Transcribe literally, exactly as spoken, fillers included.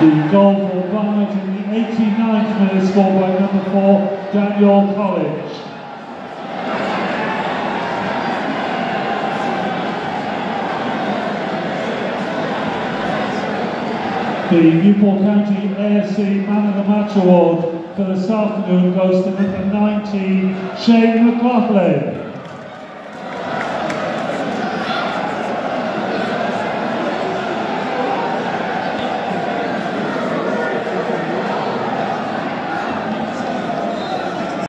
The goal for Barnet in the eighty-ninth minute, scored by number four, Daniel College. The Newport County A F C Man of the Match Award for this afternoon goes to number nineteen, Shane McLaughlin.